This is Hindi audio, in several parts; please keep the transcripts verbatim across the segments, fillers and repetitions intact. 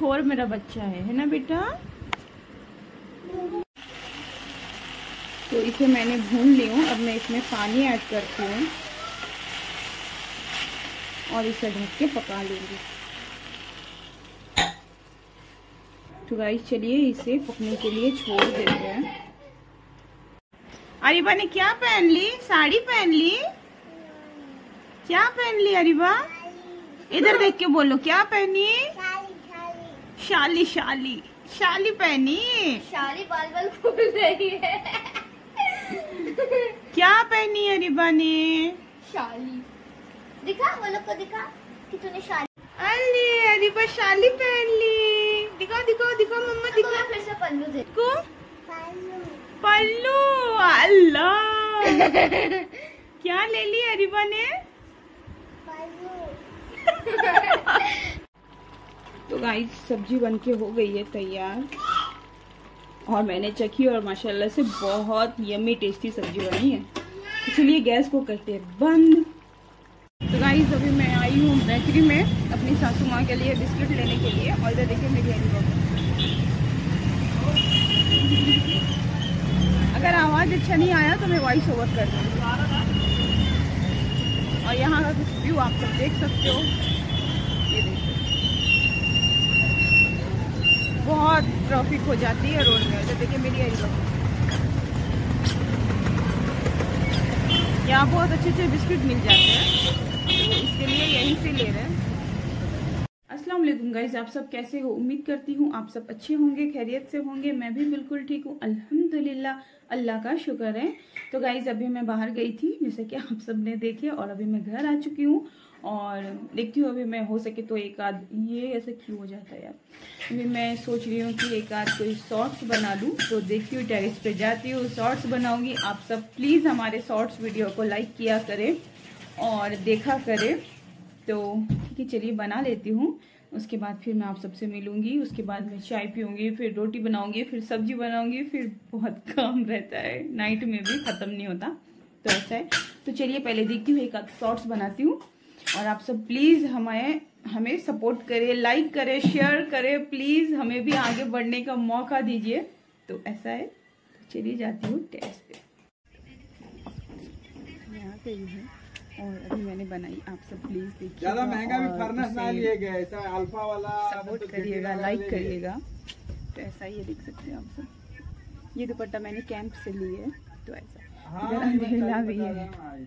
खोर मेरा बच्चा है है ना बेटा। तो इसे मैंने भून ली हूँ। अब मैं इसमें पानी ऐड करती हूँ और इसे ढक के पका लूंगी। तो गाइस चलिए इसे पकने के लिए छोड़ देते हैं। अरिबा ने क्या पहन ली? साड़ी पहन ली? क्या पहन ली अरिबा? इधर देख के बोलो, क्या पहनी? शाली शाली शाली पहनी। शाली बाल बाल फूल रही है। क्या पहनी अरिबा ने? शाली दिखा, वो लोग को दिखा कि तूने शाली। अरे अरिबा शाली पहन ली। दिखाओ दिखाओ दिखाओ मम्मा दिखाओ। फिर से पल्लू दे को पल्लू। अल्लाह क्या ले ली अरिबा ने? तो गाइस सब्जी बनके हो गई है तैयार और मैंने चखी और माशाल्लाह से बहुत यम्मी टेस्टी सब्जी बनी है। इसलिए गैस को करते हैं बंद। तो गाइस अभी मैं आई हूँ बेकरी में अपनी सासू माँ के लिए बिस्किट लेने के लिए। और इधर देखिए मेरी अरिबा। अगर आवाज अच्छा नहीं आया तो मैं वॉइस ओवर कर दूँगी। और यहाँ का कुछ व्यू आप सब देख सकते हो। ये देखो बहुत ट्रैफिक हो जाती है रोड में। तो देखिए मेरी अरिबा, यहाँ बहुत अच्छे अच्छे बिस्किट मिल जाते हैं, तो इसके लिए यहीं से ले रहे हैं। अस्सलाम वालेकुम गाइस, आप सब कैसे हो? उम्मीद करती हूँ आप सब अच्छे होंगे, खैरियत से होंगे। मैं भी बिल्कुल ठीक हूँ अल्हम्दुलिल्लाह, अल्लाह का शुक्र है। तो गाइस अभी मैं बाहर गई थी जैसे कि आप सब ने देखे और अभी मैं घर आ चुकी हूँ और देखती हूँ अभी मैं हो सके तो एक आध, ये ऐसे क्यों हो जाता है यार। अभी मैं सोच रही हूँ कि एक आध कोई शॉर्ट्स बना लूँ। तो देखती हूँ टेरेस पे जाती हूँ, शॉर्ट्स बनाऊंगी। आप सब प्लीज़ हमारे शॉर्ट्स वीडियो को लाइक किया करें और देखा करें। तो ठीक है चलिए बना लेती हूँ, उसके बाद फिर मैं आप सबसे मिलूंगी। उसके बाद मैं चाय पीऊँगी, फिर रोटी बनाऊंगी, फिर सब्जी बनाऊंगी, फिर बहुत काम रहता है, नाइट में भी ख़त्म नहीं होता। तो ऐसा है। तो चलिए पहले देखती हूँ एक आध शॉर्ट्स बनाती हूँ और आप सब प्लीज़ हमें हमें सपोर्ट करें, लाइक करें, शेयर करें। प्लीज़ हमें भी आगे बढ़ने का मौका दीजिए। तो ऐसा है। तो चलिए जाती हूँ टेरेस पे। यहाँ पे ही है और अभी मैंने बनाई। आप सब प्लीज देखिए, ज्यादा महंगा भी फर्नेस ना लिए गए, ऐसा अल्फा वाला सपोर्ट करिएगा, लाइक करिएगा। तो ऐसा ही देख सकते हैं आप सब। ये दुपट्टा मैंने कैंप से ली है। तो ऐसा इधर अंधेरा भी है।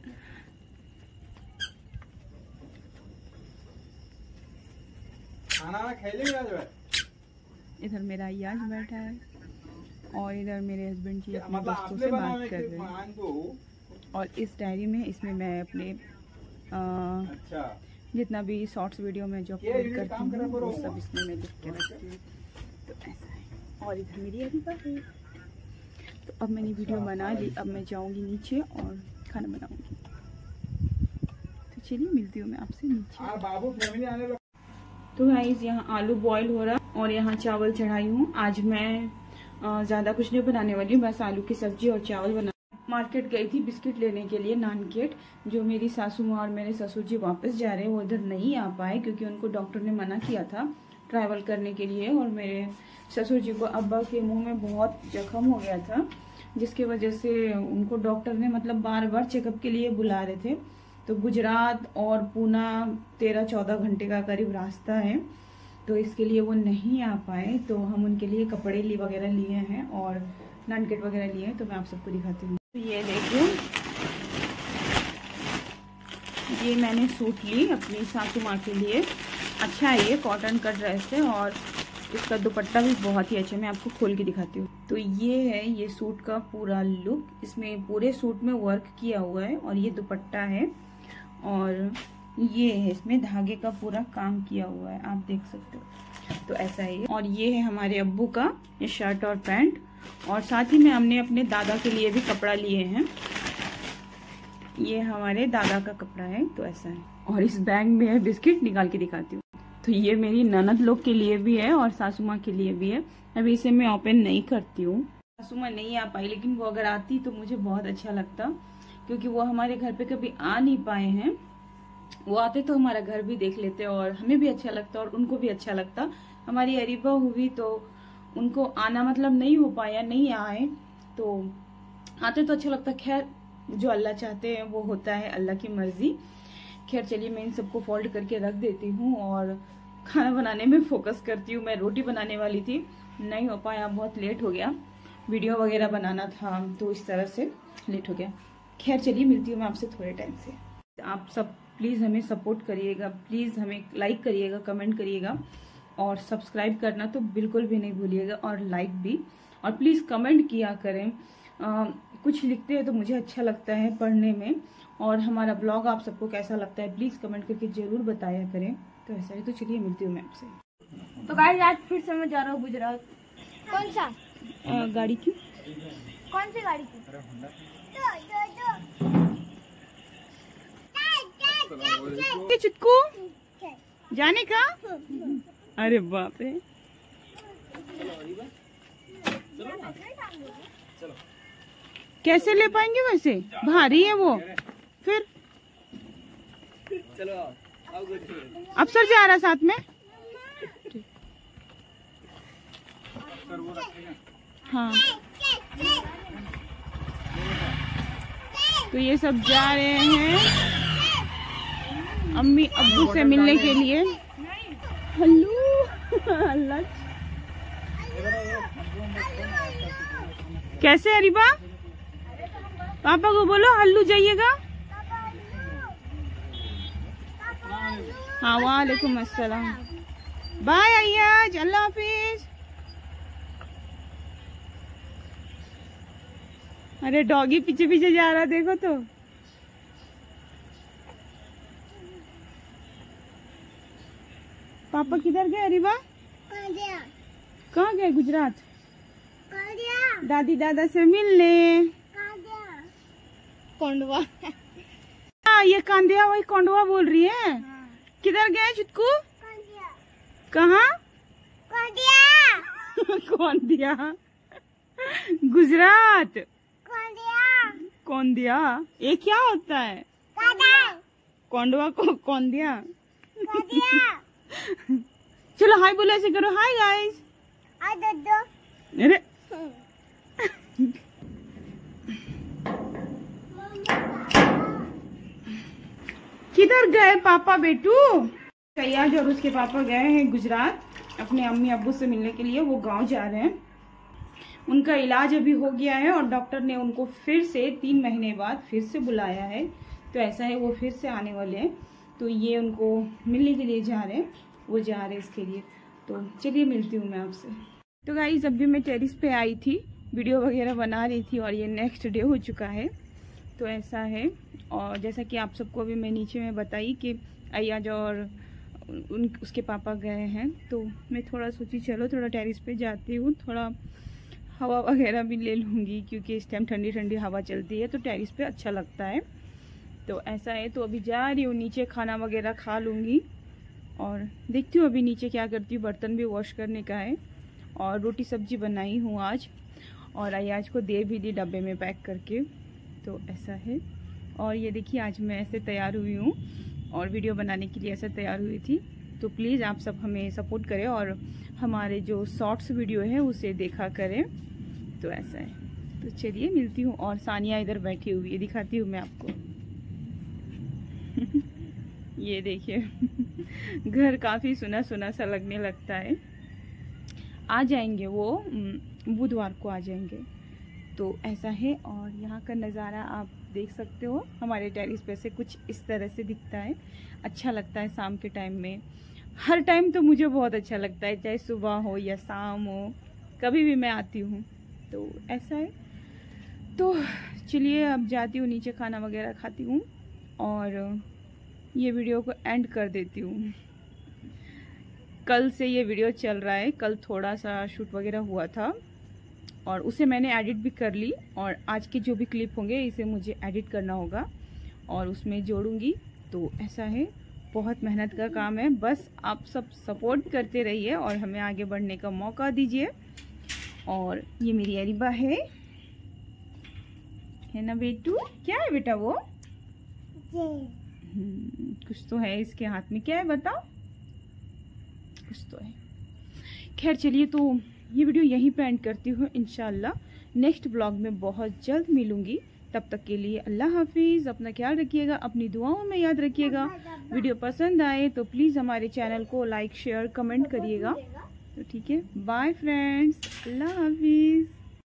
खाना खेलेंगे। इधर मेरा याज बैठा है और इधर मेरे हस्बैंड जी अपने दोस्तों से बात कर रहे हैं। और इस डायरी में इसमें मैं अपने आ, अच्छा। जितना भी शॉर्ट्स वीडियो में जो अपलोड करती हूँ वो सब इसमें मैं लिख के रखती हूँ। तो ऐसा है। और इधर मेरी अरिबा है। तो अब मैंने वीडियो बना ली, अब मैं जाऊँगी नीचे और खाना बनाऊँगी। तो चलिए मिलती हूँ मैं आपसे नीचे। तो गाइस यहाँ आलू बॉईल हो रहा और यहाँ चावल चढ़ाई हूँ। आज मैं ज़्यादा कुछ नहीं बनाने वाली हूँ, बस आलू की सब्जी और चावल बना। मार्केट गई थी बिस्किट लेने के लिए, नानकेट। जो मेरी सासू माँ और मेरे ससुर जी वापस जा रहे हैं, वो इधर नहीं आ पाए क्योंकि उनको डॉक्टर ने मना किया था ट्रैवल करने के लिए। और मेरे ससुर जी को अब्बा के मुंह में बहुत जख्म हो गया था, जिसकी वजह से उनको डॉक्टर ने मतलब बार बार चेकअप के लिए बुला रहे थे। तो गुजरात और पूना तेरह चौदह घंटे का करीब रास्ता है, तो इसके लिए वो नहीं आ पाए। तो हम उनके लिए कपड़े ली वगैरह लिए हैं और नानकेट वगैरह लिए हैं। तो मैं आप सबको दिखाती हूँ। ये देखिए, ये मैंने सूट ली अपनी सासू माँ के लिए। अच्छा है, ये कॉटन का ड्रेस है और इसका दुपट्टा भी बहुत ही अच्छा है। मैं आपको खोल के दिखाती हूँ। तो ये है ये सूट का पूरा लुक। इसमें पूरे सूट में वर्क किया हुआ है और ये दुपट्टा है और ये है इसमें धागे का पूरा काम किया हुआ है, आप देख सकते हो। तो ऐसा है। और ये है हमारे अब्बू का ये शर्ट और पैंट। और साथ ही में हमने अपने दादा के लिए भी कपड़ा लिए हैं। ये हमारे दादा का कपड़ा है। तो ऐसा है। और इस बैग में है बिस्किट, निकाल के दिखाती हूँ। तो ये मेरी ननद लोग के लिए भी है और सासू माँ के लिए भी है। अभी इसे मैं ओपन नहीं करती हूँ, सासू माँ नहीं आ पाई, लेकिन वो अगर आती तो मुझे बहुत अच्छा लगता क्योंकि वो हमारे घर पे कभी आ नहीं पाए हैं। वो आते तो हमारा घर भी देख लेते और हमें भी अच्छा लगता और उनको भी अच्छा लगता। हमारी अरीबा हुई तो उनको आना मतलब नहीं हो पाया, नहीं आए। तो आते तो अच्छा लगता। खैर जो अल्लाह चाहते हैं वो होता है, अल्लाह की मर्जी। खैर चलिए मैं इन सबको फोल्ड करके रख देती हूँ और खाना बनाने में फोकस करती हूँ। मैं रोटी बनाने वाली थी, नहीं हो पाया, बहुत लेट हो गया। वीडियो वगैरह बनाना था तो इस तरह से लेट हो गया। खैर चलिए मिलती हूँ मैं आपसे थोड़े टाइम से। आप सब प्लीज़ हमें सपोर्ट करिएगा, प्लीज़ हमें लाइक करिएगा, कमेंट करिएगा और सब्सक्राइब करना तो बिल्कुल भी नहीं भूलिएगा, और लाइक भी। और प्लीज़ कमेंट किया करें, आ, कुछ लिखते हैं तो मुझे अच्छा लगता है पढ़ने में। और हमारा ब्लॉग आप सबको कैसा लगता है प्लीज़ कमेंट करके ज़रूर बताया करें। तो ऐसा ही, तो चलिए मिलती हूँ मैं आपसे। तो गाइस आज फिर से मैं जा रहा हूँ गुजरात। कौन सा आ, गाड़ी की? कौन सी गाड़ी की? चिटकू जाने का? अरे बाप रे, कैसे ले पाएंगे वैसे, भारी है वो। फिर चलो अफसर जा रहा साथ में। हाँ तो ये सब जा रहे हैं अम्मी अब्बू से मिलने के लिए। हल्लू अल्लाह, कैसे अरीबा? पापा को बोलो हल्लू जाइएगा। हाँ वालेकुम अस्सलाम, बाय अय्याज, अल्लाह हाफिज। अरे डॉगी पीछे पीछे जा रहा, देखो तो। पापा किधर गए अरीबा? कहाँ गए? गुजरात दादी दादा से मिलने। कोंडवा। हाँ ये कांदिया, वही कोंडवा बोल रही है। हाँ। किधर गए चिटकू? कहाँ? कोंदिया गुजरात। कोंदिया ये क्या होता है? कोंडवा को कोंदिया। चलो हाय बोलो, ऐसे करो, हाय गाइस। अरे किधर गए पापा बेटू? सयाज और उसके पापा गए हैं गुजरात अपने अम्मी अब्बू से मिलने के लिए। वो गांव जा रहे हैं, उनका इलाज अभी हो गया है और डॉक्टर ने उनको फिर से तीन महीने बाद फिर से बुलाया है। तो ऐसा है वो फिर से आने वाले हैं, तो ये उनको मिलने के लिए जा रहे हैं, वो जा रहे हैं इसके लिए। तो चलिए मिलती हूँ मैं आपसे। तो गाइस अभी मैं टेरिस पे आई थी, वीडियो वगैरह बना रही थी और ये नेक्स्ट डे हो चुका है। तो ऐसा है, और जैसा कि आप सबको अभी मैं नीचे में बताई कि अय्याज और उन उसके पापा गए हैं, तो मैं थोड़ा सोची चलो थोड़ा टेरिस पे जाती हूँ, थोड़ा हवा वगैरह भी ले लूँगी क्योंकि इस टाइम ठंडी ठंडी हवा चलती है तो टेरिस पे अच्छा लगता है। तो ऐसा है, तो अभी जा रही हूँ नीचे, खाना वगैरह खा लूँगी और देखती हूँ अभी नीचे क्या करती हूँ। बर्तन भी वॉश करने का है और रोटी सब्जी बनाई हूँ आज, और अय्याज को दे भी दी डब्बे में पैक करके। तो ऐसा है, और ये देखिए आज मैं ऐसे तैयार हुई हूँ और वीडियो बनाने के लिए ऐसे तैयार हुई थी। तो प्लीज़ आप सब हमें सपोर्ट करें और हमारे जो शॉर्ट्स वीडियो है उसे देखा करें। तो ऐसा है, तो चलिए मिलती हूँ। और सानिया इधर बैठी हुई है, दिखाती हूँ मैं आपको। ये देखिए घर काफ़ी सुना सुना सा लगने लगता है। आ जाएंगे वो बुधवार को आ जाएंगे। तो ऐसा है, और यहाँ का नज़ारा आप देख सकते हो। हमारे टेरिस पे से कुछ इस तरह से दिखता है, अच्छा लगता है शाम के टाइम में। हर टाइम तो मुझे बहुत अच्छा लगता है, चाहे सुबह हो या शाम हो, कभी भी मैं आती हूँ। तो ऐसा है, तो चलिए अब जाती हूँ नीचे, खाना वगैरह खाती हूँ और ये वीडियो को एंड कर देती हूँ। कल से ये वीडियो चल रहा है, कल थोड़ा सा शूट वगैरह हुआ था और उसे मैंने एडिट भी कर ली, और आज के जो भी क्लिप होंगे इसे मुझे एडिट करना होगा और उसमें जोड़ूंगी। तो ऐसा है, बहुत मेहनत का काम है, बस आप सब सपोर्ट करते रहिए और हमें आगे बढ़ने का मौका दीजिए। और ये मेरी अरीबा है है ना बेटू? क्या है बेटा वो? कुछ तो है इसके हाथ में, क्या है बताओ? कुछ तो है। खैर चलिए, तो ये वीडियो यहीं पे एंड करती हूँ। इंशाल्लाह नेक्स्ट ब्लॉग में बहुत जल्द मिलूंगी। तब तक के लिए अल्लाह हाफिज़। अपना ख्याल रखिएगा, अपनी दुआओं में याद रखिएगा। वीडियो पसंद आए तो प्लीज़ हमारे चैनल को लाइक शेयर कमेंट करिएगा। तो ठीक है, बाय फ्रेंड्स, अल्लाह हाफिज़।